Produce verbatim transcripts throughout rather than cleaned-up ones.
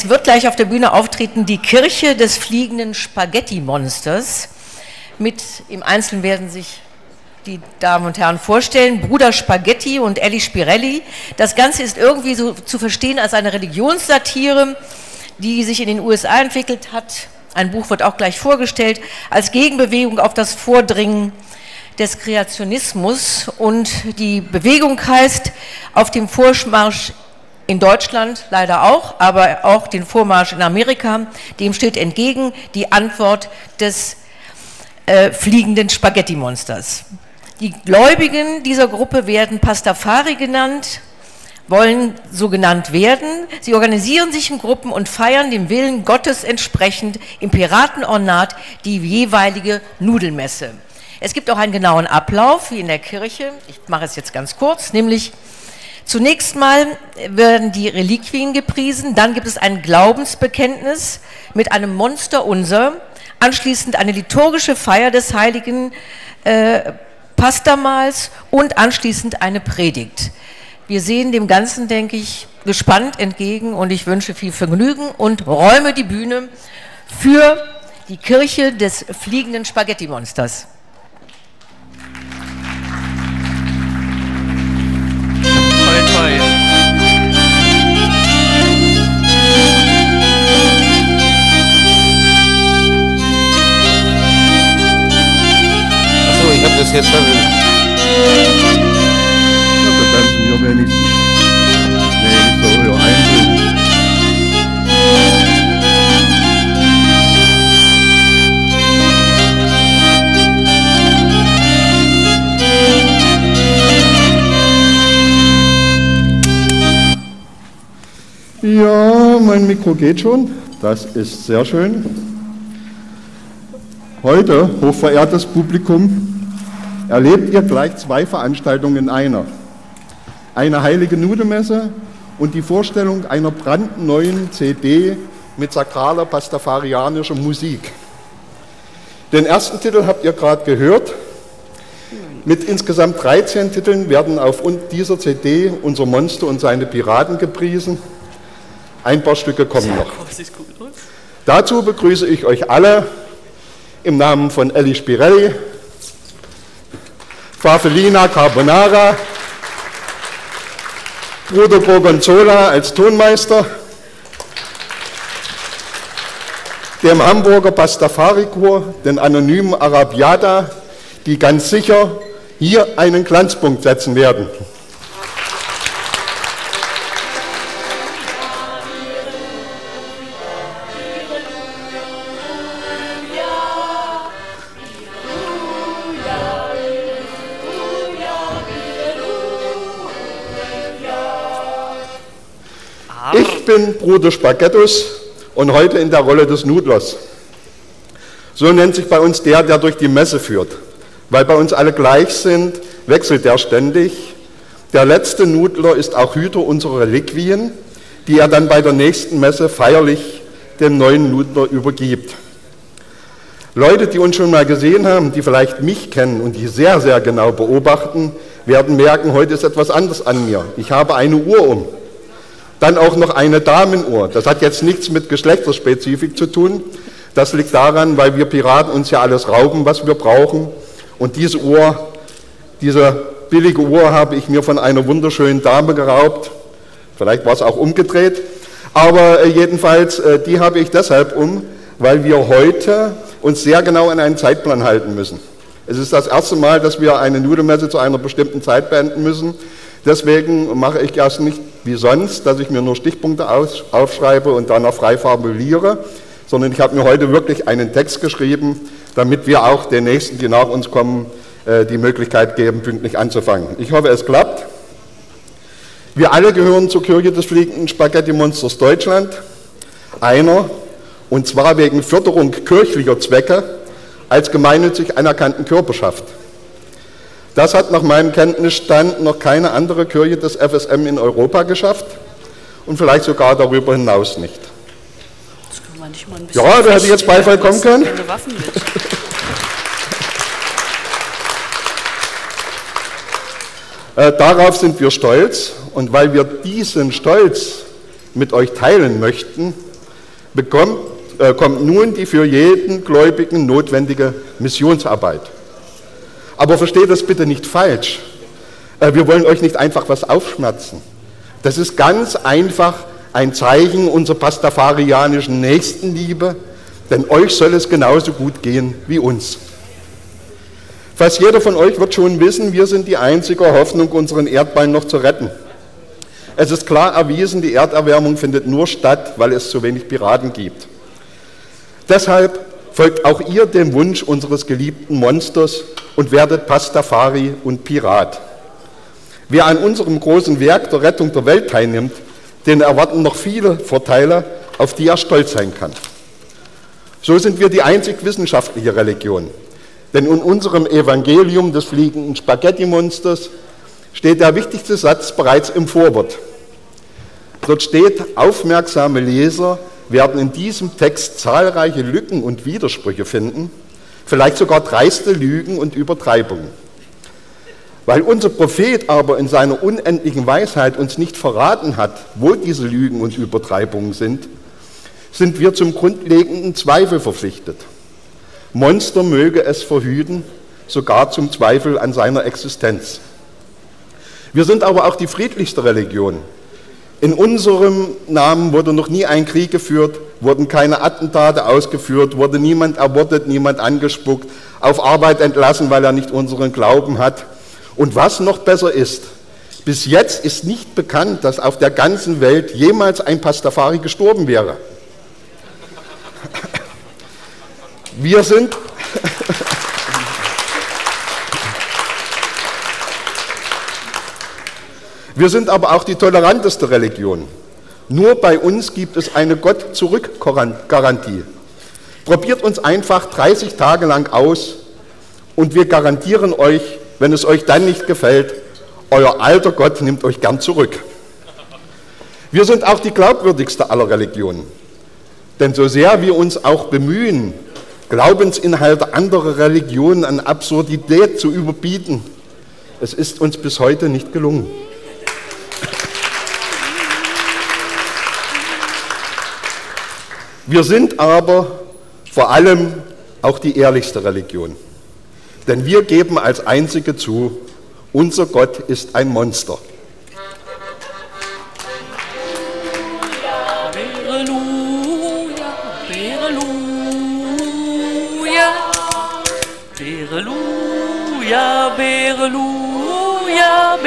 Es wird gleich auf der Bühne auftreten die Kirche des fliegenden Spaghetti-Monsters. Mit, im Einzelnen werden sich die Damen und Herren vorstellen, Bruder Spaghetti und Elli Spirelli. Das Ganze ist irgendwie so zu verstehen als eine Religionssatire, die sich in den U S A entwickelt hat. Ein Buch wird auch gleich vorgestellt, als Gegenbewegung auf das Vordringen des Kreationismus. Und die Bewegung heißt auf dem Vormarsch in Deutschland leider auch, aber auch den Vormarsch in Amerika. Dem steht entgegen die Antwort des äh, fliegenden Spaghetti-Monsters. Die Gläubigen dieser Gruppe werden Pastafari genannt, wollen so genannt werden. Sie organisieren sich in Gruppen und feiern dem Willen Gottes entsprechend im Piratenornat die jeweilige Nudelmesse. Es gibt auch einen genauen Ablauf, wie in der Kirche. Ich mache es jetzt ganz kurz, nämlich zunächst mal werden die Reliquien gepriesen, dann gibt es ein Glaubensbekenntnis mit einem Monsterunser, anschließend eine liturgische Feier des heiligen äh, Pastamals und anschließend eine Predigt. Wir sehen dem Ganzen, denke ich, gespannt entgegen und ich wünsche viel Vergnügen und räume die Bühne für die Kirche des fliegenden Spaghetti-Monsters. Toi, toi. Achso, ich habe das jetzt verwendet. Ja, wenigstens. Nee, so, ja, einzeln. Ja, mein Mikro geht schon. Das ist sehr schön. Heute, hochverehrtes Publikum, erlebt ihr gleich zwei Veranstaltungen in einer. Eine heilige Nudelmesse und die Vorstellung einer brandneuen C D mit sakraler pastafarianischer Musik. Den ersten Titel habt ihr gerade gehört. Mit insgesamt dreizehn Titeln werden auf dieser C D unser Monster und seine Piraten gepriesen. Ein paar Stücke kommen noch. Dazu begrüße ich euch alle im Namen von Elli Spirelli, Fafelina Carbonara, Bruder Gorgonzola als Tonmeister, dem Hamburger Pastafari-Chor, den anonymen Arabiata, die ganz sicher hier einen Glanzpunkt setzen werden. Ich bin Bruder Spaghettus und heute in der Rolle des Nudlers. So nennt sich bei uns der, der durch die Messe führt. Weil bei uns alle gleich sind, wechselt der ständig. Der letzte Nudler ist auch Hüter unserer Reliquien, die er dann bei der nächsten Messe feierlich dem neuen Nudler übergibt. Leute, die uns schon mal gesehen haben, die vielleicht mich kennen und die sehr, sehr genau beobachten, werden merken, heute ist etwas anderes an mir. Ich habe eine Uhr um. Dann auch noch eine Damenuhr. Das hat jetzt nichts mit Geschlechterspezifik zu tun. Das liegt daran, weil wir Piraten uns ja alles rauben, was wir brauchen. Und diese Uhr, diese billige Uhr habe ich mir von einer wunderschönen Dame geraubt. Vielleicht war es auch umgedreht. Aber jedenfalls, die habe ich deshalb um, weil wir heute uns sehr genau an einen Zeitplan halten müssen. Es ist das erste Mal, dass wir eine Nudelmesse zu einer bestimmten Zeit beenden müssen. Deswegen mache ich erst nicht wie sonst, dass ich mir nur Stichpunkte aufschreibe und danach frei formuliere, sondern ich habe mir heute wirklich einen Text geschrieben, damit wir auch den Nächsten, die nach uns kommen, die Möglichkeit geben, pünktlich anzufangen. Ich hoffe, es klappt. Wir alle gehören zur Kirche des fliegenden Spaghetti-Monsters Deutschland, einer, und zwar wegen Förderung kirchlicher Zwecke, als gemeinnützig anerkannten Körperschaft. Das hat nach meinem Kenntnisstand noch keine andere Kirche des F S M in Europa geschafft und vielleicht sogar darüber hinaus nicht. Das kann man nicht mal ein bisschen ja, da hätte jetzt Beifall kommen können. Keine Waffen mit. äh, darauf sind wir stolz und weil wir diesen Stolz mit euch teilen möchten, bekommt, äh, kommt nun die für jeden Gläubigen notwendige Missionsarbeit. Aber versteht das bitte nicht falsch. Äh, wir wollen euch nicht einfach was aufschmerzen. Das ist ganz einfach ein Zeichen unserer pastafarianischen Nächstenliebe, denn euch soll es genauso gut gehen wie uns. Fast jeder von euch wird schon wissen, wir sind die einzige Hoffnung, unseren Erdball noch zu retten. Es ist klar erwiesen, die Erderwärmung findet nur statt, weil es zu wenig Piraten gibt. Deshalb folgt auch ihr dem Wunsch unseres geliebten Monsters und werdet Pastafari und Pirat. Wer an unserem großen Werk der Rettung der Welt teilnimmt, den erwarten noch viele Vorteile, auf die er stolz sein kann. So sind wir die einzig wissenschaftliche Religion. Denn in unserem Evangelium des fliegenden Spaghetti-Monsters steht der wichtigste Satz bereits im Vorwort. Dort steht, aufmerksame Leser werden in diesem Text zahlreiche Lücken und Widersprüche finden, vielleicht sogar dreiste Lügen und Übertreibungen. Weil unser Prophet aber in seiner unendlichen Weisheit uns nicht verraten hat, wo diese Lügen und Übertreibungen sind, sind wir zum grundlegenden Zweifel verpflichtet. Monster möge es verhüten, sogar zum Zweifel an seiner Existenz. Wir sind aber auch die friedlichste Religion. In unserem Namen wurde noch nie ein Krieg geführt, wurden keine Attentate ausgeführt, wurde niemand ermordet, niemand angespuckt, auf Arbeit entlassen, weil er nicht unseren Glauben hat. Und was noch besser ist, bis jetzt ist nicht bekannt, dass auf der ganzen Welt jemals ein Pastafari gestorben wäre. Wir sind, wir sind aber auch die toleranteste Religion. Nur bei uns gibt es eine Gott-zurück-Garantie. Probiert uns einfach dreißig Tage lang aus und wir garantieren euch, wenn es euch dann nicht gefällt, euer alter Gott nimmt euch gern zurück. Wir sind auch die glaubwürdigste aller Religionen. Denn so sehr wir uns auch bemühen, Glaubensinhalte anderer Religionen an Absurdität zu überbieten, es ist uns bis heute nicht gelungen. Wir sind aber vor allem auch die ehrlichste Religion. Denn wir geben als Einzige zu, unser Gott ist ein Monster. Bereluja, Bereluja,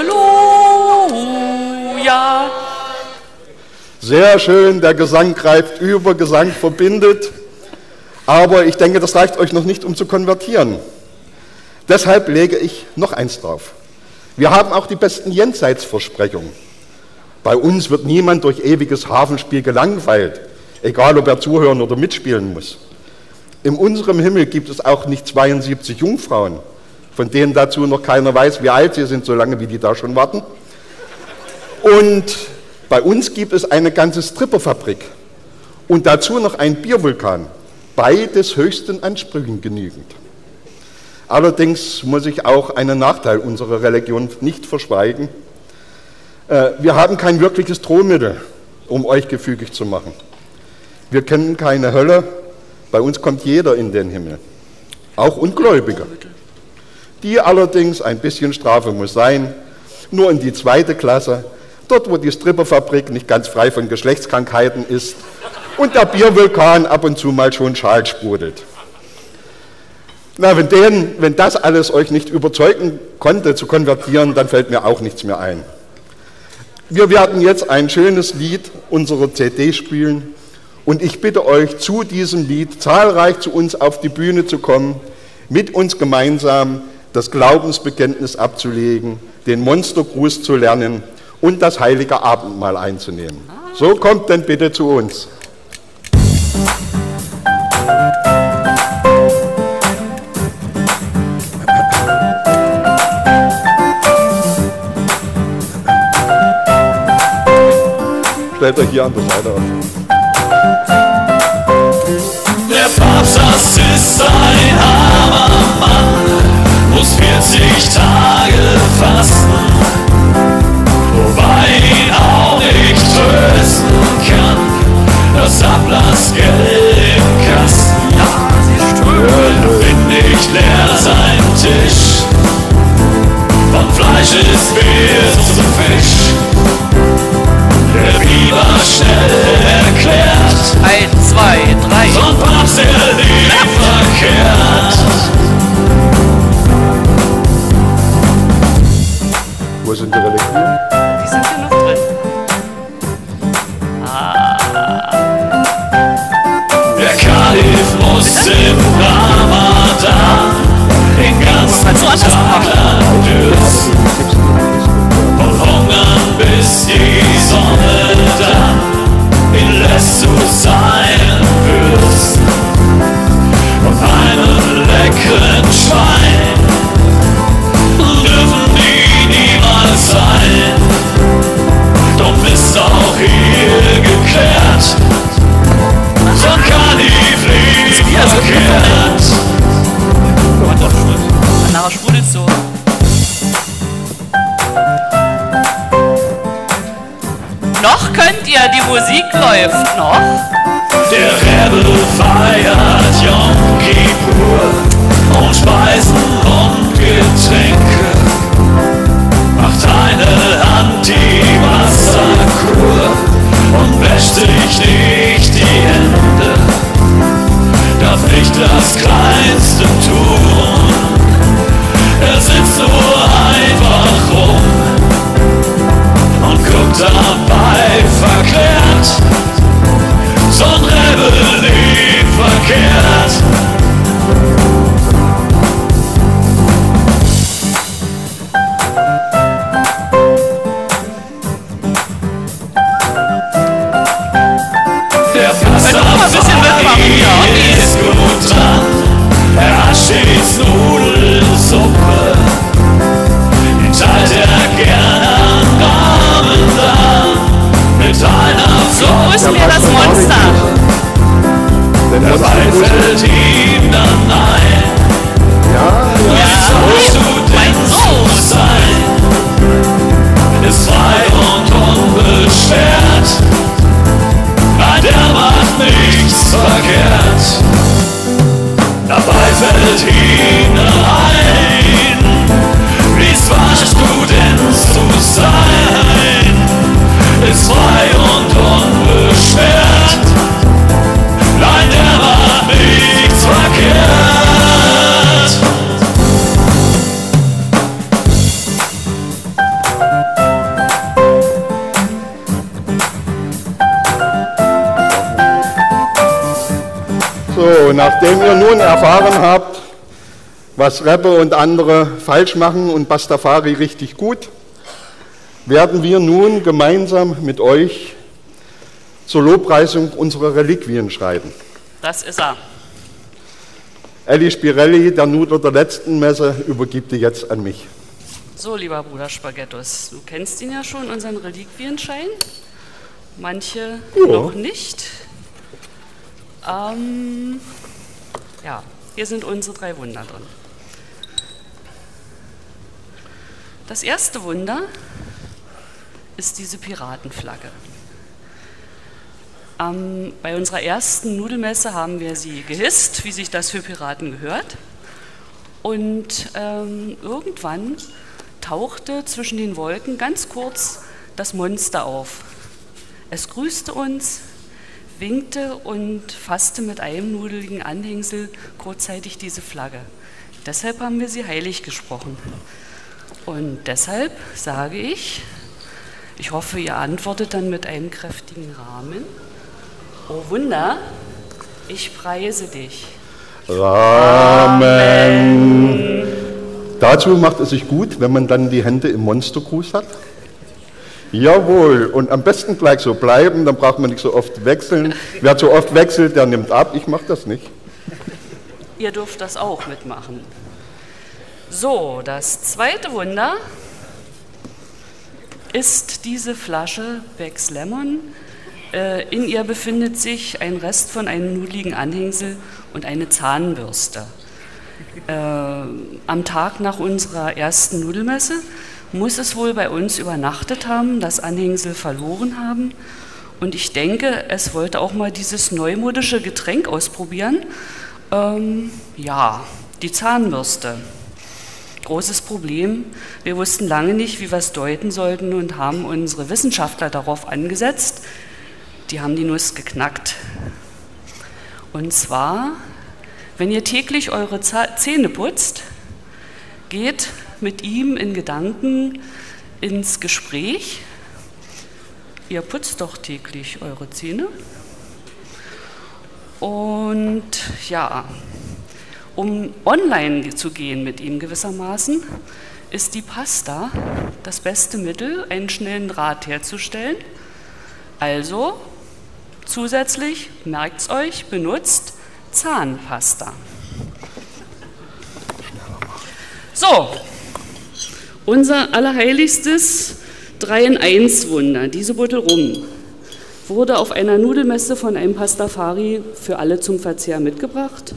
Bereluja. Sehr schön, der Gesang greift über, Gesang verbindet. Aber ich denke, das reicht euch noch nicht, um zu konvertieren. Deshalb lege ich noch eins drauf. Wir haben auch die besten Jenseitsversprechungen. Bei uns wird niemand durch ewiges Hafenspiel gelangweilt, egal ob er zuhören oder mitspielen muss. In unserem Himmel gibt es auch nicht zweiundsiebzig Jungfrauen, von denen dazu noch keiner weiß, wie alt sie sind, solange wie die da schon warten. Und bei uns gibt es eine ganze Stripperfabrik und dazu noch ein Biervulkan, beides höchsten Ansprüchen genügend. Allerdings muss ich auch einen Nachteil unserer Religion nicht verschweigen. Wir haben kein wirkliches Drohmittel, um euch gefügig zu machen. Wir kennen keine Hölle, bei uns kommt jeder in den Himmel, auch Ungläubige. Die allerdings, ein bisschen Strafe muss sein, nur in die zweite Klasse, dort wo die Stripperfabrik nicht ganz frei von Geschlechtskrankheiten ist und der Biervulkan ab und zu mal schon Schal sprudelt. Na, wenn, den, wenn das alles euch nicht überzeugen konnte, zu konvertieren, dann fällt mir auch nichts mehr ein. Wir werden jetzt ein schönes Lied unserer C D spielen und ich bitte euch, zu diesem Lied zahlreich zu uns auf die Bühne zu kommen, mit uns gemeinsam das Glaubensbekenntnis abzulegen, den Monstergruß zu lernen und das heilige Abendmahl einzunehmen. So kommt denn bitte zu uns. Stellt euch hier an der Seite auf. Der Papst, das ist ein Hammermann, muss vierzig Tage fasten, wobei ihn auch nicht trösten kann das Ablassen Noch könnt ihr, die Musik läuft noch. Der Rebbe feiert Yom Kippur und Speisen und Getränke. Macht eine Anti-Wasserkur und wäscht sich nicht die Hände. Darf nicht das Kleinste tun. Er sitzt nur einfach rum und guckt dabei verklärt. So ein Rebbe nie verkehrt. Der Pastafari ist gut dran. Er hat stets Nudelsuppe. Den teilt er gerne an Ramadan mit einer So grüßen wir das Monster. Dabei fällt ihm dann ein, Ja, ja. Ja, mein Sohn. sein ist frei und unbeschwert. Nein, der macht nichts verkehrt. Dabei fällt ihm ein, wie's war, Student zu sein, ist frei und unbeschwert. Nein, der macht nichts verkehrt. So, nachdem ihr nun erfahren habt, was Rebbe und andere falsch machen und Pastafari richtig gut, werden wir nun gemeinsam mit euch zur Lobpreisung unserer Reliquien schreiben. Das ist er. Elli Spirelli, der Nudler der letzten Messe, übergibt die jetzt an mich. So, lieber Bruder Spaghettos, du kennst ihn ja schon, unseren Reliquienschein. Manche Ja. noch nicht. Ähm, ja, hier sind unsere drei Wunder drin. Das erste Wunder ist diese Piratenflagge. Ähm, bei unserer ersten Nudelmesse haben wir sie gehisst, wie sich das für Piraten gehört. Und ähm, irgendwann tauchte zwischen den Wolken ganz kurz das Monster auf. Es grüßte uns, winkte und fasste mit einem nudeligen Anhängsel kurzzeitig diese Flagge. Deshalb haben wir sie heilig gesprochen. Und deshalb sage ich, ich hoffe, ihr antwortet dann mit einem kräftigen Rahmen. O Wunder, ich preise dich. Amen. Dazu macht es sich gut, wenn man dann die Hände im Monstergruß hat. Jawohl, und am besten gleich so bleiben, dann braucht man nicht so oft wechseln. Wer zu oft wechselt, der nimmt ab. Ich mache das nicht. Ihr dürft das auch mitmachen. So, das zweite Wunder ist diese Flasche Beck's Lemon. Äh, in ihr befindet sich ein Rest von einem nudeligen Anhängsel und eine Zahnbürste. Äh, am Tag nach unserer ersten Nudelmesse muss es wohl bei uns übernachtet haben, das Anhängsel verloren haben. Und ich denke, es wollte auch mal dieses neumodische Getränk ausprobieren. Ähm, ja, die Zahnbürste. Großes Problem. Wir wussten lange nicht, wie wir es deuten sollten und haben unsere Wissenschaftler darauf angesetzt. Die haben die Nuss geknackt. Und zwar, wenn ihr täglich eure Zähne putzt, geht mit ihm in Gedanken ins Gespräch. Ihr putzt doch täglich eure Zähne. Und ja, um online zu gehen mit ihm gewissermaßen, ist die Pasta das beste Mittel, einen schnellen Draht herzustellen. Also zusätzlich, merkt's euch, benutzt Zahnpasta. So, unser allerheiligstes drei in eins Wunder, diese Bottel Rum, wurde auf einer Nudelmesse von einem Pastafari für alle zum Verzehr mitgebracht.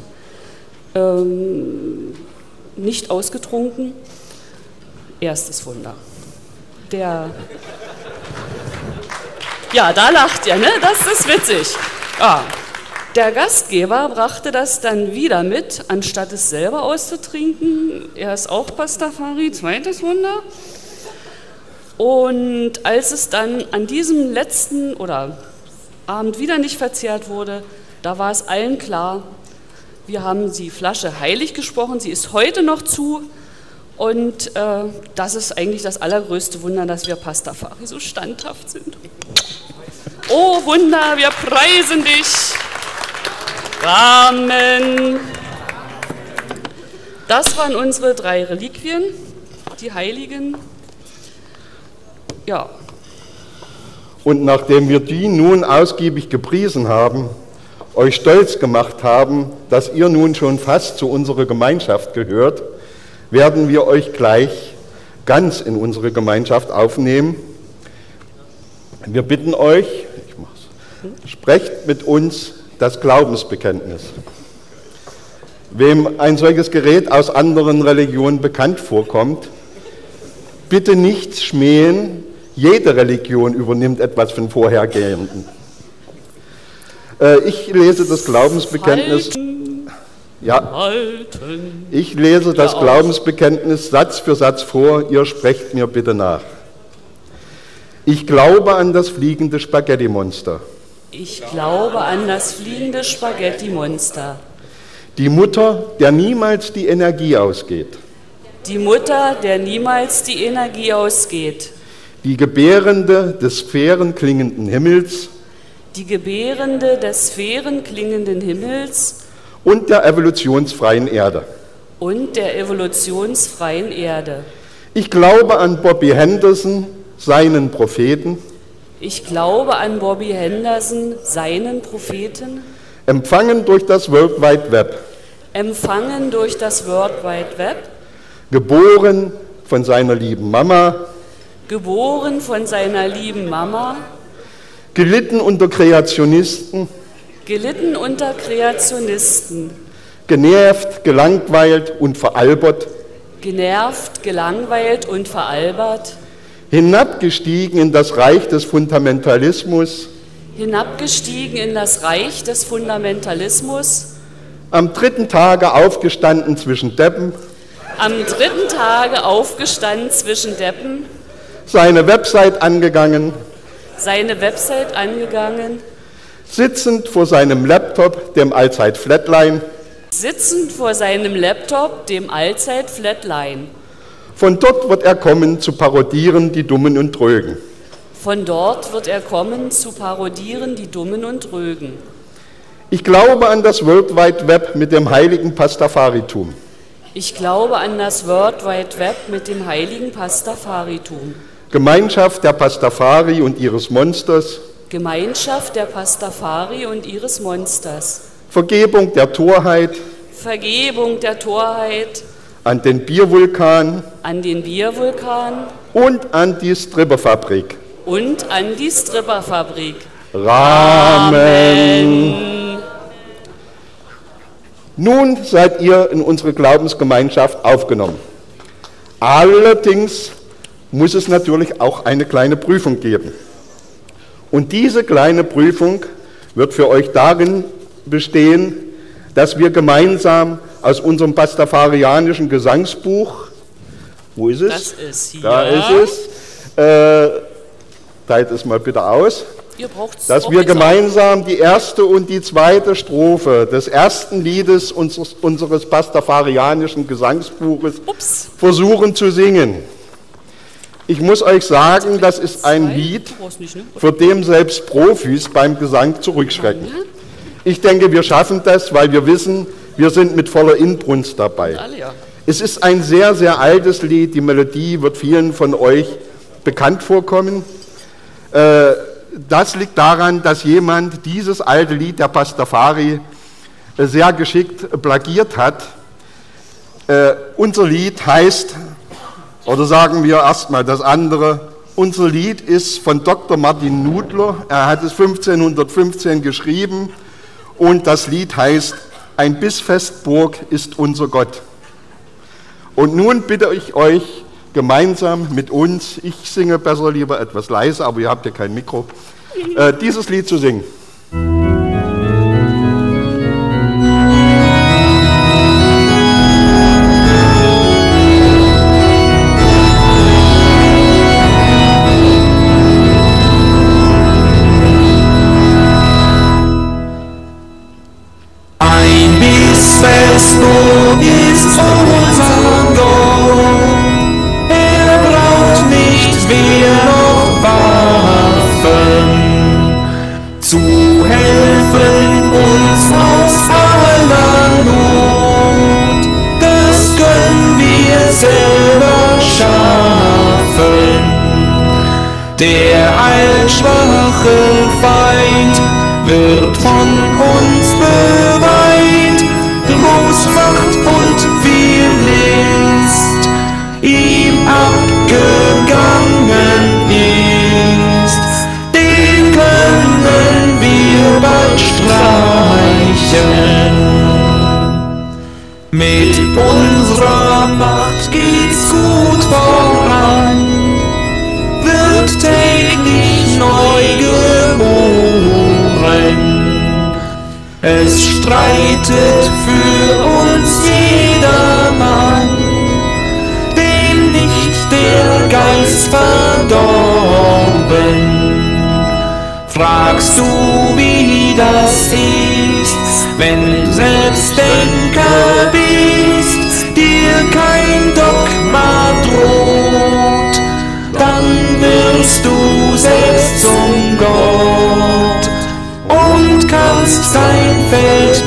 Ähm, nicht ausgetrunken. Erstes Wunder. Der Ja, da lacht ihr, ne? Das ist witzig. Ja. Der Gastgeber brachte das dann wieder mit, anstatt es selber auszutrinken. Er ist auch Pastafari, zweites Wunder. Und als es dann an diesem letzten oder Abend wieder nicht verzehrt wurde, da war es allen klar, wir haben die Flasche heilig gesprochen, sie ist heute noch zu. Und äh, das ist eigentlich das allergrößte Wunder, dass wir Pastafari so standhaft sind. Oh Wunder, wir preisen dich. Amen. Das waren unsere drei Reliquien, die Heiligen. Ja. Und nachdem wir die nun ausgiebig gepriesen haben, euch stolz gemacht haben, dass ihr nun schon fast zu unserer Gemeinschaft gehört, werden wir euch gleich ganz in unsere Gemeinschaft aufnehmen. Wir bitten euch, ich mach's, sprecht mit uns das Glaubensbekenntnis. Wem ein solches Gerät aus anderen Religionen bekannt vorkommt, bitte nicht schmähen, jede Religion übernimmt etwas von vorhergehenden. Äh, ich lese das Glaubensbekenntnis. Ja, ich lese das Glaubensbekenntnis Satz für Satz vor, ihr sprecht mir bitte nach. Ich glaube an das fliegende Spaghetti-Monster. Ich glaube an das fliegende Spaghetti-Monster. Die Mutter, der niemals die Energie ausgeht. Die Mutter, der niemals die Energie ausgeht. Die Gebärende des sphärenklingenden Himmels. Die Gebärende des sphärenklingenden Himmels. Und der evolutionsfreien Erde. Und der evolutionsfreien Erde. Ich glaube an Bobby Henderson, seinen Propheten. Ich glaube an Bobby Henderson, seinen Propheten. Empfangen durch das World Wide Web. Empfangen durch das World Wide Web. Geboren von seiner lieben Mama. Geboren von seiner lieben Mama. Gelitten unter Kreationisten. Gelitten unter Kreationisten. Genervt, gelangweilt und veralbert. Genervt, gelangweilt und veralbert. Hinabgestiegen in das Reich des Fundamentalismus. Hinabgestiegen in das Reich des Fundamentalismus. Am dritten Tage aufgestanden zwischen Deppen. Am dritten Tage aufgestanden zwischen Deppen. Seine Website angegangen. Seine Website angegangen. Sitzend vor seinem Laptop, dem Allzeit-Flatline. Sitzend vor seinem Laptop, dem Allzeit-Flatline. Von dort wird er kommen, zu parodieren die Dummen und Trögen. Von dort wird er kommen, zu parodieren die Dummen und Trögen. Ich glaube an das World Wide Web mit dem heiligen Pastafaritum. Ich glaube an das World Wide Web mit dem heiligen Pastafaritum. Gemeinschaft der Pastafari und ihres Monsters. Gemeinschaft der Pastafari und ihres Monsters. Vergebung der Torheit. Vergebung der Torheit. An den Biervulkan. An den Biervulkan. Und an die Stripperfabrik. Und an die Stripperfabrik. Rahmen. Amen. Nun seid ihr in unsere Glaubensgemeinschaft aufgenommen. Allerdings muss es natürlich auch eine kleine Prüfung geben. Und diese kleine Prüfung wird für euch darin bestehen, dass wir gemeinsam aus unserem pastafarianischen Gesangsbuch, wo ist es? Das ist hier. Da ist es. Äh, teilt es mal bitte aus. Ihr braucht's dass auch wir jetzt gemeinsam die erste und die zweite Strophe des ersten Liedes unseres, unseres pastafarianischen Gesangsbuches Ups. versuchen zu singen. Ich muss euch sagen, das ist ein Lied, vor dem selbst Profis beim Gesang zurückschrecken. Ich denke, wir schaffen das, weil wir wissen, wir sind mit voller Inbrunst dabei. Es ist ein sehr, sehr altes Lied, die Melodie wird vielen von euch bekannt vorkommen. Das liegt daran, dass jemand dieses alte Lied der Pastafari sehr geschickt plagiert hat. Unser Lied heißt, oder sagen wir erstmal das andere, unser Lied ist von Doktor Martin Nudler, er hat es fünfzehnhundertfünfzehn geschrieben und das Lied heißt, ein Bissfestburg ist unser Gott. Und nun bitte ich euch gemeinsam mit uns, ich singe besser lieber etwas leise, aber ihr habt ja kein Mikro, äh, dieses Lied zu singen. Festung ist unser Gott, er braucht nicht mehr noch Waffen, zu helfen uns aus aller Not, das können wir selber schaffen. Der allschwache Feind wird von uns beweint, Großmacht und viel List ihm abgegangen ist, den können wir bald streichen. Mit unserer Macht geht's gut voran, wird täglich neu geboren. Es streitet für uns jedermann, dem nicht der Geist verdorben. Fragst du, wie das ist, wenn du Selbstdenker bist, dir kein Dogma droht, dann wirst du selbst zum Gott und kannst dein Feld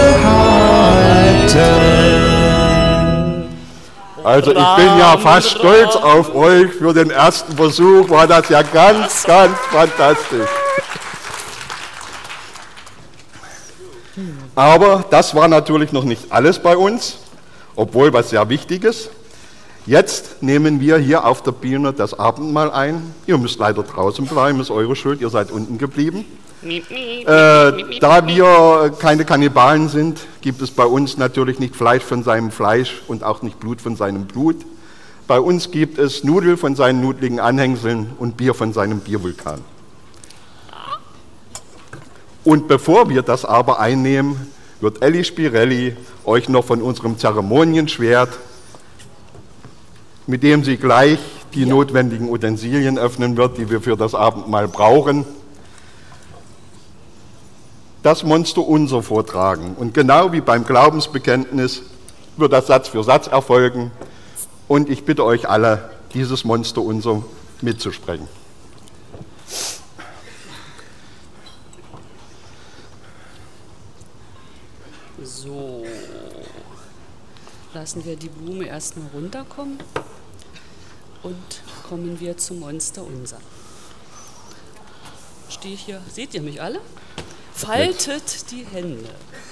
behalten. Also ich bin ja fast stolz auf euch. Für den ersten Versuch war das ja ganz, ganz fantastisch. Aber das war natürlich noch nicht alles bei uns, obwohl was sehr Wichtiges. Jetzt nehmen wir hier auf der Bühne das Abendmahl ein. Ihr müsst leider draußen bleiben, ist eure Schuld, ihr seid unten geblieben. Äh, da wir keine Kannibalen sind, gibt es bei uns natürlich nicht Fleisch von seinem Fleisch und auch nicht Blut von seinem Blut. Bei uns gibt es Nudel von seinen nudeligen Anhängseln und Bier von seinem Biervulkan. Und bevor wir das aber einnehmen, wird Elli Spirelli euch noch von unserem Zeremonienschwert, mit dem sie gleich die ja. notwendigen Utensilien öffnen wird, die wir für das Abendmahl brauchen, das Monsterunser vortragen. Und genau wie beim Glaubensbekenntnis wird das Satz für Satz erfolgen. Und ich bitte euch alle, dieses Monsterunser mitzusprechen. So, lassen wir die Blume erstmal runterkommen und kommen wir zum Monsterunser. Stehe ich hier, seht ihr mich alle? Faltet die Hände.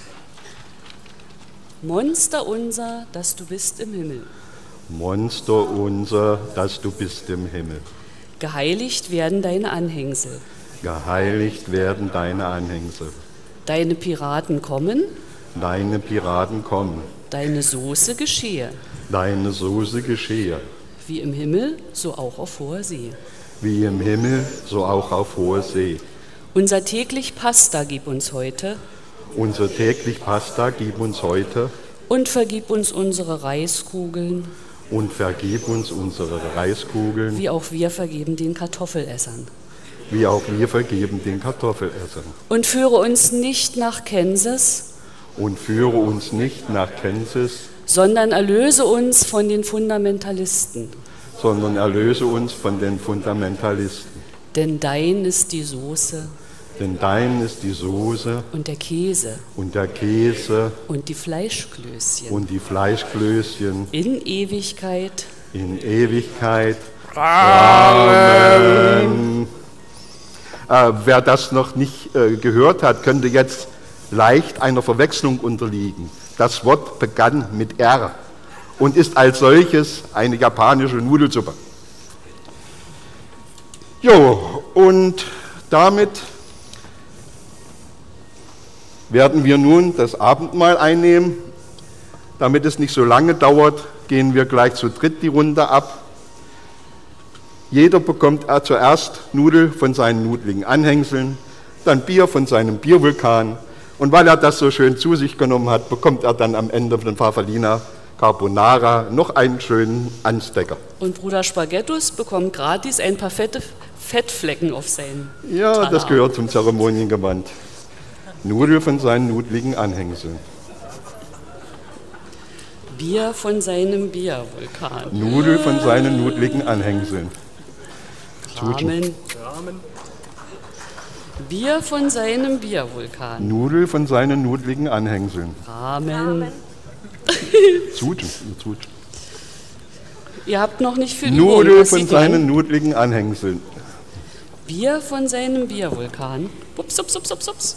Monster unser, dass du bist im Himmel. Monster unser, dass du bist im Himmel. Geheiligt werden deine Anhängsel. Geheiligt werden deine Anhängsel. Deine Piraten kommen. Deine Piraten kommen. Deine Soße geschehe. Deine Soße geschehe. Wie im Himmel, so auch auf hoher See. Wie im Himmel, so auch auf hoher See. Unser täglich Pasta gib uns heute. Unser täglich Pasta gib uns heute. Und vergib uns unsere Reiskugeln. Und vergib uns unsere Reiskugeln. Wie auch wir vergeben den Kartoffelessern. Wie auch wir vergeben den Kartoffelessern. Und führe uns nicht nach Kansas. Und führe uns nicht nach Kansas. Sondern erlöse uns von den Fundamentalisten. Sondern erlöse uns von den Fundamentalisten. Denn dein ist die Soße. Denn dein ist die Soße. Und der Käse. Und der Käse. Und die Fleischklößchen. Und die Fleischklößchen. In Ewigkeit. In Ewigkeit. Amen. Äh, wer das noch nicht äh, gehört hat, könnte jetzt leicht einer Verwechslung unterliegen. Das Wort begann mit R und ist als solches eine japanische Nudelsuppe. Jo, und damit werden wir nun das Abendmahl einnehmen. Damit es nicht so lange dauert, gehen wir gleich zu dritt die Runde ab. Jeder bekommt zuerst Nudel von seinen nudligen Anhängseln, dann Bier von seinem Biervulkan. Und weil er das so schön zu sich genommen hat, bekommt er dann am Ende von Farfallina Carbonara noch einen schönen Anstecker. Und Bruder Spaghettus bekommt gratis ein paar fette Fettflecken auf seinen Ja, Taler. das gehört zum Zeremoniengewand. Nudel von seinen nudligen Anhängseln. Bier von seinem Biervulkan. Nudel von seinen nudligen Anhängseln. Rahmen. Bier von seinem Biervulkan. Nudel von seinen nudligen Anhängseln. Rahmen. Zuten, Zut. Ihr habt noch nicht viel Nudel Übung, was von sieht man? seinen nudligen Anhängseln. Bier von seinem Biervulkan. Ups, ups, ups, ups, ups.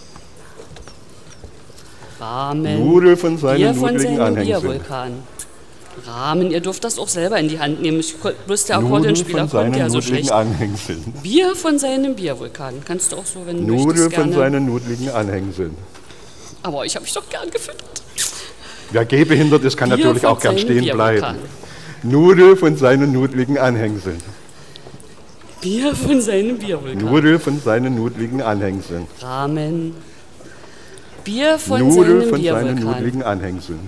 Rahmen. Nudel von seinen Bier von nudligen seinem Anhängseln. Biervulkan. Rahmen, ihr dürft das auch selber in die Hand nehmen. Ich, bloß der Nudel Akkordeonspieler von konnte seinen ja so nudligen schlecht. Anhängseln. Bier von seinem Biervulkan. Kannst du auch so, wenn du Nudel möchtest, von gerne. seinen nudligen Anhängseln. Aber ich habe mich doch gern gefüttert. Wer gehbehindert ist, kann Bier natürlich von auch gern seinem stehen Biervulkan. bleiben. Nudel von seinen nudligen Anhängseln. Bier von seinem Biervulkan. Nudel von seinen nudligen Anhängseln. Rahmen. Bier von Nudel seinem von seinen Biervulkan. nudligen Anhängseln.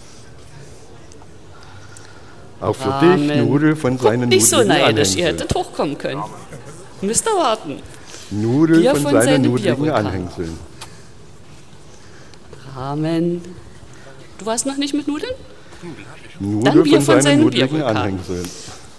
Auch für Rahmen. dich Nudel von seinen Guckt nicht so nudligen neidisch, ihr Anhängseln. hättet hochkommen können. Müsst ihr warten. Nudel Bier von von seinen seinem nudligen Biervulkan. Anhängseln. Rahmen. Du warst noch nicht mit Nudeln? Nudel Bier von von seinen seinem nudligen Biervulkan. Anhängseln.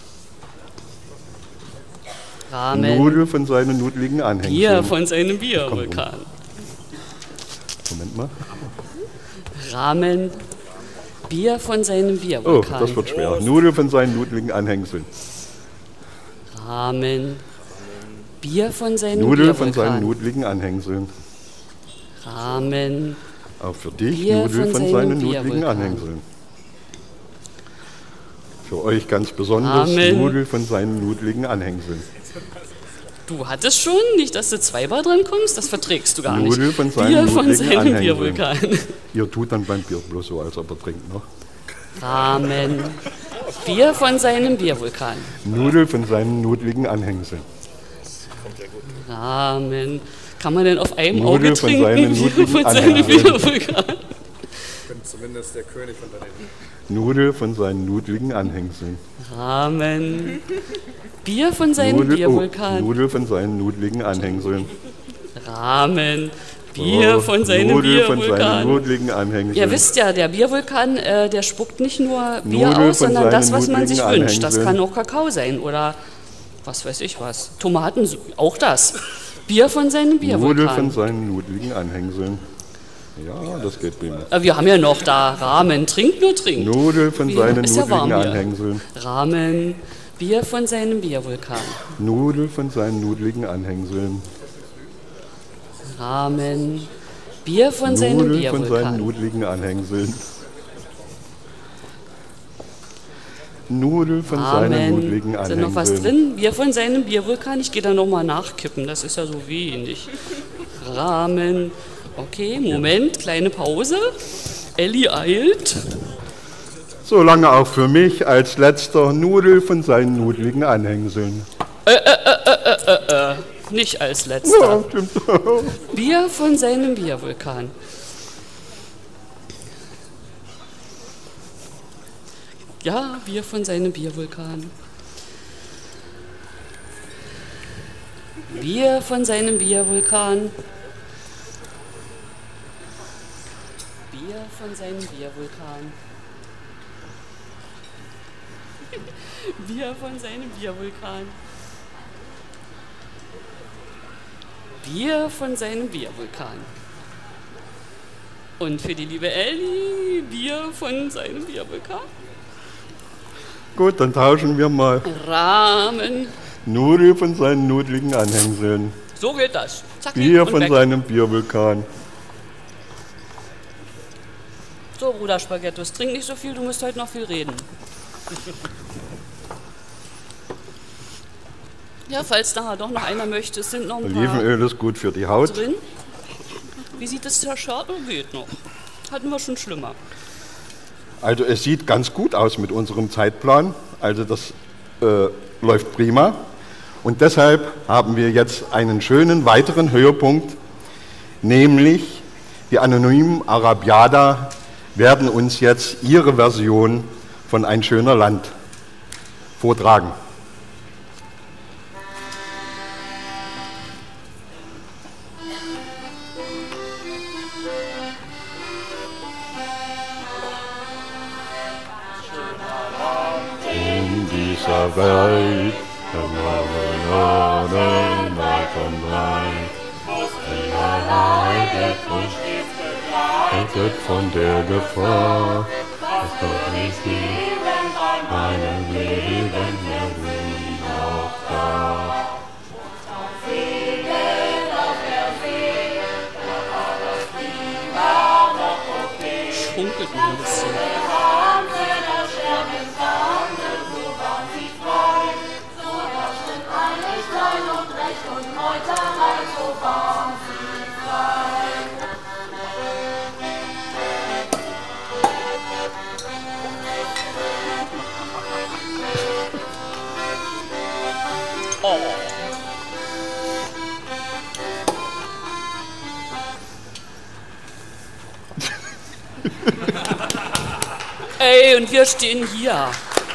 Rahmen. Nudel von seinen nudligen Anhängseln. Bier von seinem Biervulkan. Moment mal. Rahmen. Bier von seinem Oh, Biervulkan. das wird schwer. Nudel von seinen nudligen Anhängseln. Rahmen. Bier von seinem Nudel von seinen Biervulkan. nudligen Anhängseln. Rahmen. Auch für dich Bier Nudel von von seinem seinen nudligen Biervulkan. Anhängseln. Für euch ganz besonders Amen. Nudel von seinen nudligen Anhängseln. Du hattest schon, nicht, dass du zweimal dran kommst, das verträgst du gar Nudel nicht. von seinen Bier von nudligen seinem Anhängseln. Biervulkan. Ihr tut dann beim Bier bloß so, als ob er trinkt noch. Rahmen. Bier von seinem Biervulkan. Nudel von seinen nudligen Anhängseln. Rahmen. Kann man denn auf einem Nudel Auge von trinken? seinen Bier nudligen von seinem Anhängseln. Biervulkan. Ich bin zumindest der König unter den. Nudel von seinen nudligen Anhängseln. Rahmen. Bier von seinem Nudel, oh, Biervulkan. Nudel von seinen nudligen Anhängseln. Rahmen. Bier Oh, von seinem Nudel von seinen Biervulkan. nudligen Anhängseln. Ihr wisst ja, der Biervulkan, äh, der spuckt nicht nur Bier Nudel aus, von sondern das, seinen was man sich nudligen wünscht. Das Anhängseln. kann auch Kakao sein oder was weiß ich was. Tomaten, auch das. Bier von seinem Nudel von Biervulkan. seinen nudligen Anhängseln. Ja, das geht prima. Äh, wir haben ja noch da Rahmen. Trinkt nur trinkt. Nudel von Wie- seinen ist ja warm nudligen hier. Anhängseln. Rahmen. Bier von seinem Biervulkan. Nudel von seinen nudligen Anhängseln. Rahmen. Bier von seinem Nudel von seinen Biervulkan. nudligen Anhängseln. Nudel von seinen Rahmen. nudligen Ist da noch was Anhängseln. drin? Bier von seinem Biervulkan. Ich gehe da nochmal nachkippen. Das ist ja so wenig. Rahmen. Okay, Moment, kleine Pause. Elli eilt. So lange auch für mich als letzter Nudel von seinen nudligen Anhängseln. Nicht als letzter. Ja, stimmt. Bier von seinem Biervulkan. Ja, Bier von seinem Biervulkan. Bier von seinem Biervulkan. Bier von seinem Biervulkan. Bier von seinem Biervulkan. Bier von seinem Biervulkan. Und für die liebe Elli, Bier von seinem Biervulkan. Gut, dann tauschen wir mal. Rahmen. Nudel von seinen nudligen Anhängseln. So geht das. Zack, Bier und von weg. seinem Biervulkan. So, Bruder Spaghettos, trink nicht so viel, du musst heute noch viel reden. Ja, falls nachher doch noch einer möchte, es sind noch ein paar Olivenöl ist gut für die Haut. drin. Wie sieht es der Schade? Geht noch. Hatten wir schon schlimmer. Also es sieht ganz gut aus mit unserem Zeitplan. Also das äh, läuft prima. Und deshalb haben wir jetzt einen schönen weiteren Höhepunkt, nämlich die anonymen Arabiada werden uns jetzt ihre Version von Ein schöner Land vortragen. In dieser Welt, von der Gefahr, es doch nicht geben bei meinem Leben mehr noch da. Segel auf der See, da war das Klima noch okay. Schunkelt ein bisschen. So waren sie frei, so herrschten Einigkeit und Recht und heute halt so waren sie frei. Ey, und wir stehen hier.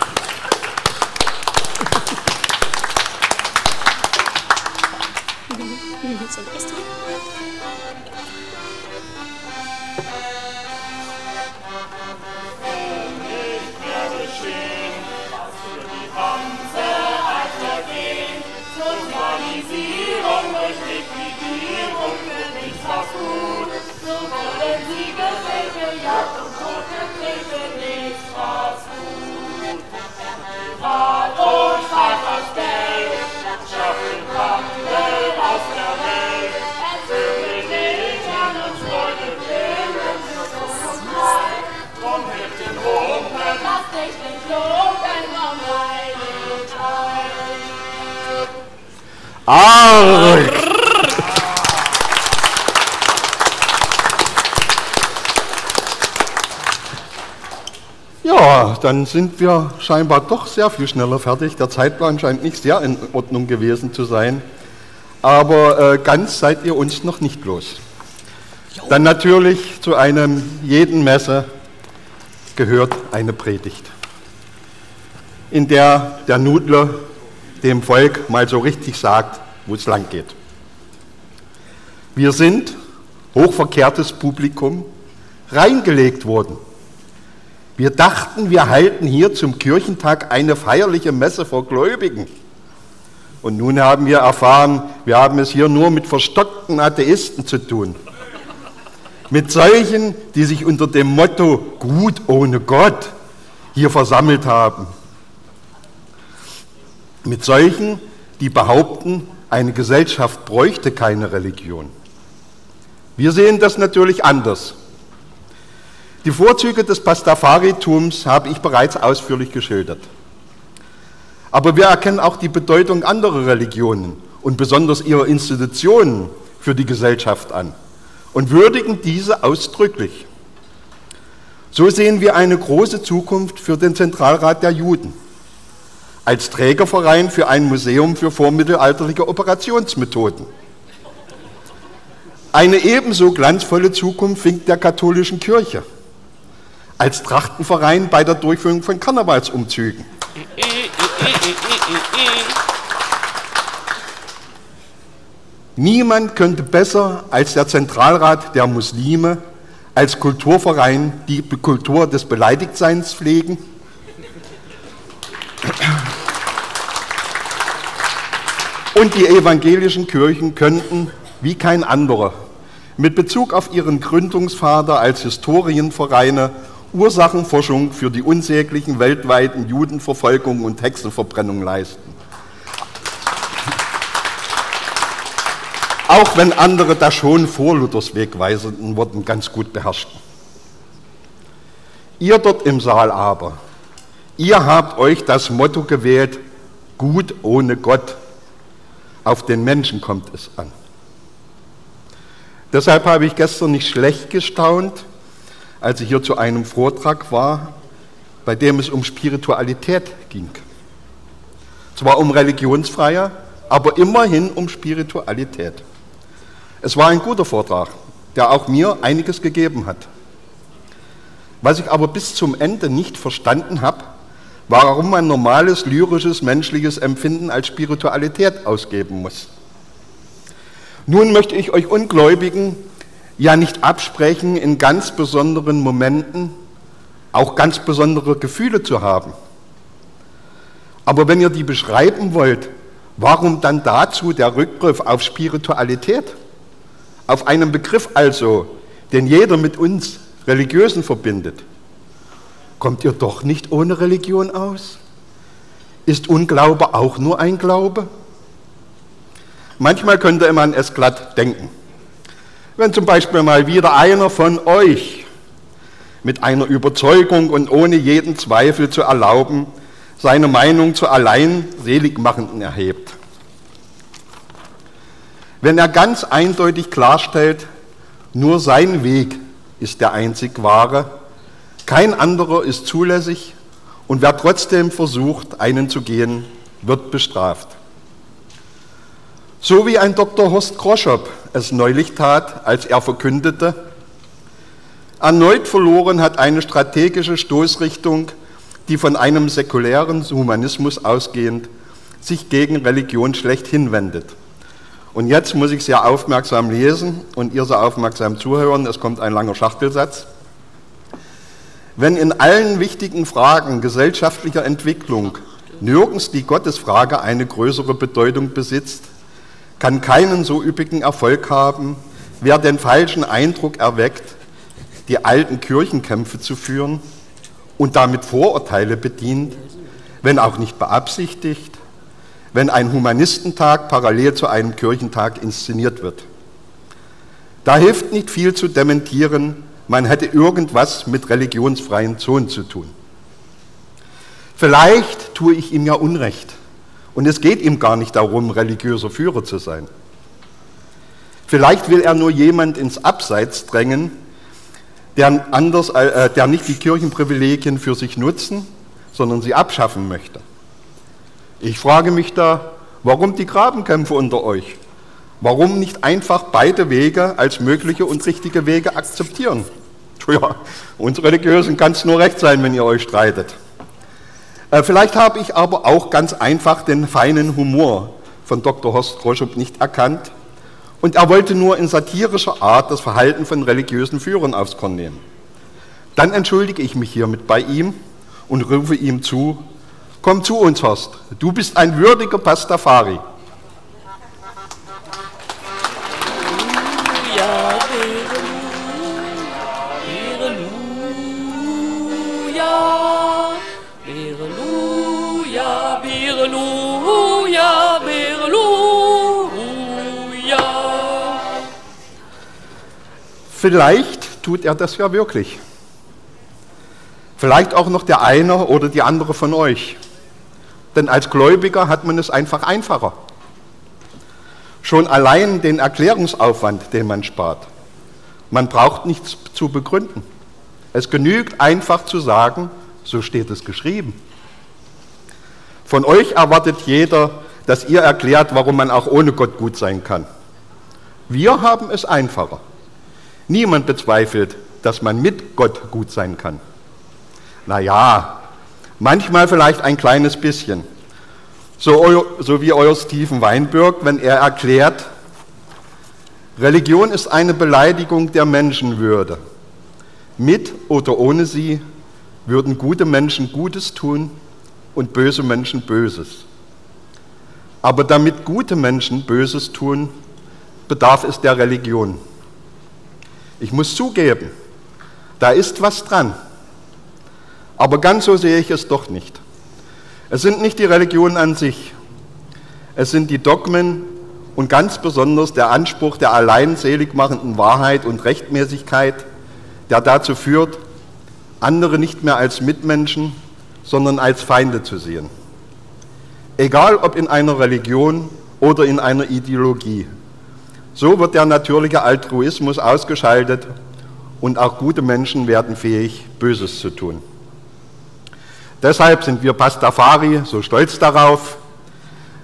Arg! Ja, dann sind wir scheinbar doch sehr viel schneller fertig. Der Zeitplan scheint nicht sehr in Ordnung gewesen zu sein. Aber äh, ganz seid ihr uns noch nicht los. Dann natürlich zu einem jeden Messe gehört eine Predigt, in der der Nudler dem Volk mal so richtig sagt, wo es lang geht. Wir sind, hochverkehrtes Publikum, reingelegt worden. Wir dachten, wir halten hier zum Kirchentag eine feierliche Messe vor Gläubigen. Und nun haben wir erfahren, wir haben es hier nur mit verstockten Atheisten zu tun. Mit solchen, die sich unter dem Motto Gut ohne Gott hier versammelt haben. Mit solchen, die behaupten, eine Gesellschaft bräuchte keine Religion. Wir sehen das natürlich anders. Die Vorzüge des Pastafaritums habe ich bereits ausführlich geschildert. Aber wir erkennen auch die Bedeutung anderer Religionen und besonders ihrer Institutionen für die Gesellschaft an und würdigen diese ausdrücklich. So sehen wir eine große Zukunft für den Zentralrat der Juden als Trägerverein für ein Museum für vormittelalterliche Operationsmethoden. Eine ebenso glanzvolle Zukunft winkt der katholischen Kirche als Trachtenverein bei der Durchführung von Karnevalsumzügen. Niemand könnte besser als der Zentralrat der Muslime als Kulturverein die Kultur des Beleidigtseins pflegen und die evangelischen Kirchen könnten, wie kein anderer, mit Bezug auf ihren Gründungsvater als Historienvereine Ursachenforschung für die unsäglichen weltweiten Judenverfolgungen und Hexenverbrennungen leisten. Auch wenn andere das schon vor Luthers wegweisenden Worten ganz gut beherrschten. Ihr dort im Saal aber, ihr habt euch das Motto gewählt, gut ohne Gott. Auf den Menschen kommt es an. Deshalb habe ich gestern nicht schlecht gestaunt, als ich hier zu einem Vortrag war, bei dem es um Spiritualität ging. Zwar um religionsfreie, aber immerhin um Spiritualität. Es war ein guter Vortrag, der auch mir einiges gegeben hat. Was ich aber bis zum Ende nicht verstanden habe, warum man normales, lyrisches, menschliches Empfinden als Spiritualität ausgeben muss. Nun möchte ich euch Ungläubigen ja nicht absprechen, in ganz besonderen Momenten auch ganz besondere Gefühle zu haben. Aber wenn ihr die beschreiben wollt, warum dann dazu der Rückgriff auf Spiritualität? Auf einen Begriff also, den jeder mit uns Religiösen verbindet. Kommt ihr doch nicht ohne Religion aus? Ist Unglaube auch nur ein Glaube? Manchmal könnte man es glatt denken. Wenn zum Beispiel mal wieder einer von euch mit einer Überzeugung und ohne jeden Zweifel zu erlauben, seine Meinung zur allein Seligmachenden erhebt. Wenn er ganz eindeutig klarstellt, nur sein Weg ist der einzig wahre, kein anderer ist zulässig und wer trotzdem versucht, einen zu gehen, wird bestraft. So wie ein Doktor Horst Groschop es neulich tat, als er verkündete, erneut verloren hat eine strategische Stoßrichtung, die von einem säkulären Humanismus ausgehend sich gegen Religion schlechthin wendet. Und jetzt muss ich sehr aufmerksam lesen und ihr sehr aufmerksam zuhören, es kommt ein langer Schachtelsatz. Wenn in allen wichtigen Fragen gesellschaftlicher Entwicklung nirgends die Gottesfrage eine größere Bedeutung besitzt, kann keinen so üppigen Erfolg haben, wer den falschen Eindruck erweckt, die alten Kirchenkämpfe zu führen und damit Vorurteile bedient, wenn auch nicht beabsichtigt, wenn ein Humanistentag parallel zu einem Kirchentag inszeniert wird. Da hilft nicht viel zu dementieren, man hätte irgendwas mit religionsfreien Zonen zu tun. Vielleicht tue ich ihm ja Unrecht und es geht ihm gar nicht darum, religiöser Führer zu sein. Vielleicht will er nur jemand ins Abseits drängen, der, anders, äh, der nicht die Kirchenprivilegien für sich nutzen, sondern sie abschaffen möchte. Ich frage mich da, warum die Grabenkämpfe unter euch? Warum nicht einfach beide Wege als mögliche und richtige Wege akzeptieren? Ja, uns Religiösen kann es nur recht sein, wenn ihr euch streitet. Äh, vielleicht habe ich aber auch ganz einfach den feinen Humor von Doktor Horst Groschop nicht erkannt und er wollte nur in satirischer Art das Verhalten von religiösen Führern aufs Korn nehmen. Dann entschuldige ich mich hiermit bei ihm und rufe ihm zu, komm zu uns, Horst, du bist ein würdiger Pastafari. Vielleicht tut er das ja wirklich. Vielleicht auch noch der eine oder die andere von euch. Denn als Gläubiger hat man es einfach einfacher. Schon allein den Erklärungsaufwand, den man spart. Man braucht nichts zu begründen. Es genügt einfach zu sagen, so steht es geschrieben. Von euch erwartet jeder, dass ihr erklärt, warum man auch ohne Gott gut sein kann. Wir haben es einfacher. Niemand bezweifelt, dass man mit Gott gut sein kann. Naja, manchmal vielleicht ein kleines bisschen. So, eu, so wie euer Stephen Weinberg, wenn er erklärt, Religion ist eine Beleidigung der Menschenwürde. Mit oder ohne sie würden gute Menschen Gutes tun und böse Menschen Böses. Aber damit gute Menschen Böses tun, bedarf es der Religion. Ich muss zugeben, da ist was dran. Aber ganz so sehe ich es doch nicht. Es sind nicht die Religionen an sich. Es sind die Dogmen und ganz besonders der Anspruch der allein seligmachenden Wahrheit und Rechtmäßigkeit, der dazu führt, andere nicht mehr als Mitmenschen, sondern als Feinde zu sehen. Egal ob in einer Religion oder in einer Ideologie. So wird der natürliche Altruismus ausgeschaltet und auch gute Menschen werden fähig, Böses zu tun. Deshalb sind wir Pastafari so stolz darauf,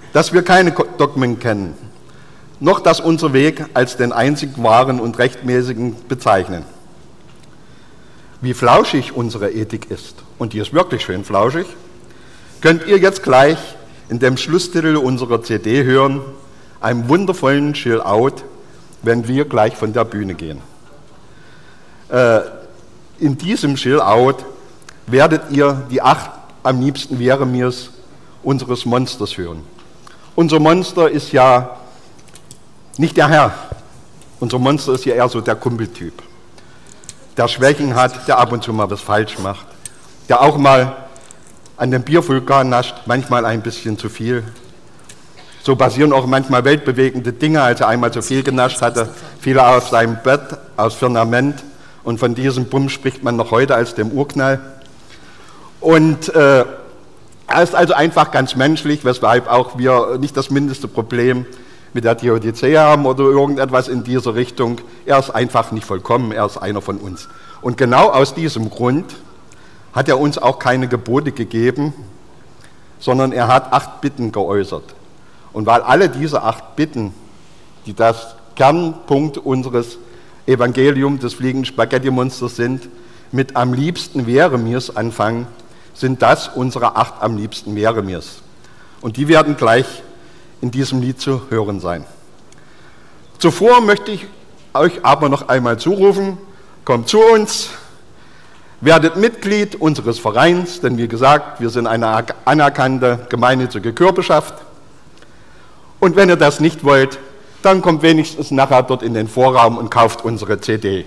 dass wir keine Dogmen kennen, noch dass unser Weg als den einzig wahren und rechtmäßigen bezeichnen. Wie flauschig unsere Ethik ist, und die ist wirklich schön flauschig, könnt ihr jetzt gleich in dem Schlusstitel unserer C D hören, einem wundervollen Chill-Out, wenn wir gleich von der Bühne gehen. Äh, in diesem Chill-Out werdet ihr die acht am liebsten wäre mir's unseres Monsters hören. Unser Monster ist ja nicht der Herr, unser Monster ist ja eher so der Kumpeltyp, der Schwächen hat, der ab und zu mal was falsch macht, der auch mal an den Biervulkan nascht, manchmal ein bisschen zu viel. So passieren auch manchmal weltbewegende Dinge, als er einmal zu viel genascht hatte, fiel er auf seinem Bett aus Firmament und von diesem Bumm spricht man noch heute als dem Urknall. Und äh, er ist also einfach ganz menschlich, weshalb auch wir nicht das mindeste Problem mit der Theodizee haben oder irgendetwas in dieser Richtung. Er ist einfach nicht vollkommen, er ist einer von uns. Und genau aus diesem Grund hat er uns auch keine Gebote gegeben, sondern er hat acht Bitten geäußert. Und weil alle diese acht Bitten, die das Kernpunkt unseres Evangeliums des fliegenden Spaghetti-Monsters sind, mit am liebsten wäre mir's anfangen, sind das unsere acht am liebsten wäre mir's. Und die werden gleich in diesem Lied zu hören sein. Zuvor möchte ich euch aber noch einmal zurufen, kommt zu uns, werdet Mitglied unseres Vereins, denn wie gesagt, wir sind eine anerkannte gemeinnützige Körperschaft. Und wenn ihr das nicht wollt, dann kommt wenigstens nachher dort in den Vorraum und kauft unsere C D.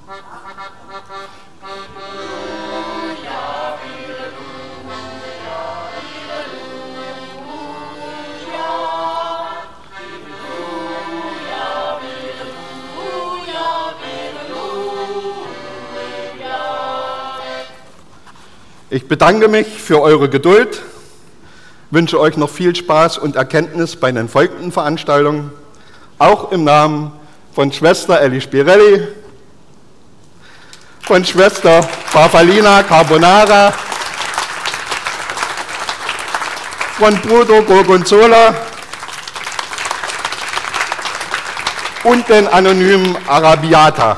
Ich bedanke mich für eure Geduld, wünsche euch noch viel Spaß und Erkenntnis bei den folgenden Veranstaltungen, auch im Namen von Schwester Elli Spirelli, von Schwester Farfalina Carbonara, von Bruder Gorgonzola und den anonymen Arabiata.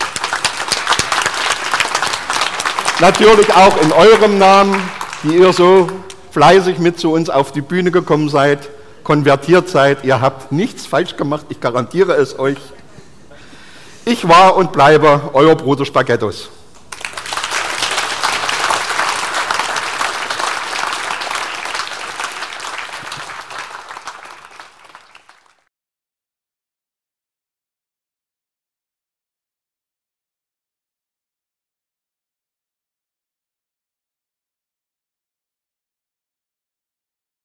Natürlich auch in eurem Namen, die ihr so fleißig mit zu uns auf die Bühne gekommen seid, konvertiert seid. Ihr habt nichts falsch gemacht, ich garantiere es euch. Ich war und bleibe euer Bruder Spaghettos.